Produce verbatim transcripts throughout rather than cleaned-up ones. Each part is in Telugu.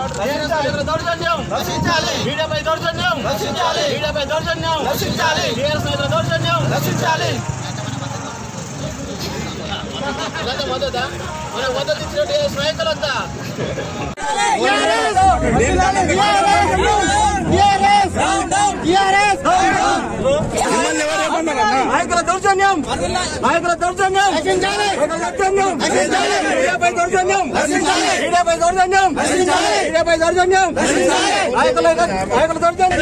దౌర్జన్యం రక్షించాలి, మీడియాపై దౌర్జన్యం రక్షించాలి, మీడియాపై దౌర్జన్యం రక్షించాలి, టీఆర్ఎస్ నేతల దౌర్జన్యం రక్షించాలి. మద్దతు మన మద్దతు ఇచ్చిన టీఆర్ఎస్ నాయకులంతా నాయకుల దౌర్జన్యం నాయకుల దౌర్జన్యం దౌర్జన్యం మీడియాపై దౌర్జన్యం మీడియాపై దౌర్జన్యం మీడియాపై దౌర్జన్యం నాయకుల నాయకుల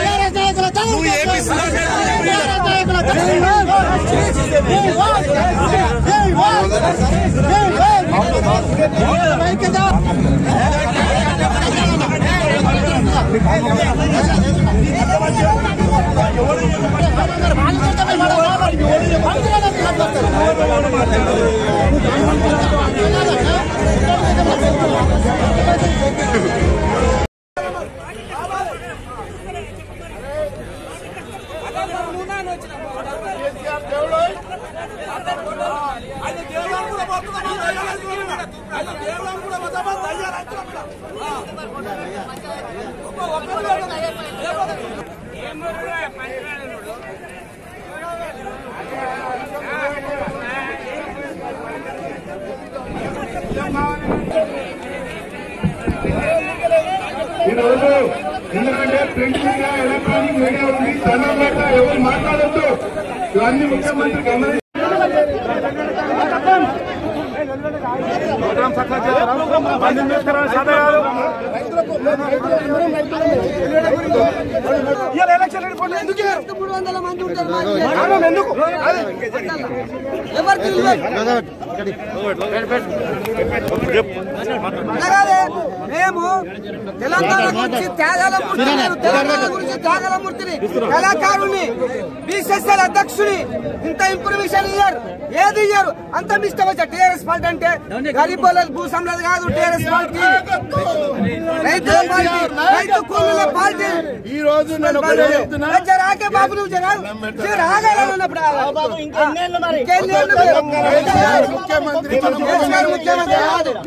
ఈరోజు ఎందుకంటే ప్రింట్ మీడియా ఎలక్ట్రానిక్ మీడియా ఉంది, జనం మాట ఎవరు మాట్లాడద్దు, ఇవన్నీ ముఖ్యమంత్రి గమనించారు. మేము తెలంగాణ గురించి త్యాగాల మూర్తిని తెలంగాణ గురించి త్యాగాల మూర్తిని కళాకారుని బీసీసీఎల్ అధ్యక్షుని ఇంత ఇన్ఫర్మేషన్ ఇయ్యారు, ఏది ఇయ్యారు, అంత ఇష్టం వచ్చా. టీఆర్ఎస్ పార్టీ అంటే గరీబ్ వాళ్ళ భూసంలో కాదు, టీఆర్ఎస్ పార్టీ రైతుల పార్టీ, రైతు కూలీల పార్టీ. ఈ రోజు రాకే బాబు నువ్వు జనాలు రాగాలన్నప్పుడు ముఖ్యమంత్రి ముఖ్యమంత్రి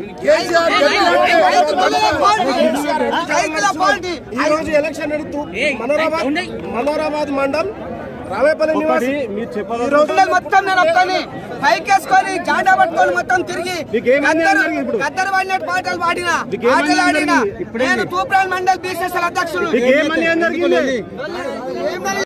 ఈ రోజు ఎలక్షన్ నడుతూ మనోరాబాద్ మనోరాబాద్ మండల్ రావేపల్లి నివాసి మొత్తం నేను వస్తాను పైకేసుకొని జాడా పట్టుకొని మొత్తం తిరిగి గద్దరు పడినట్టు పాటలు పాడినా ఆటలు ఆడినా. నేను తూప్రాన్ మండల్ బీసీసీఎల్ అధ్యక్షుడు.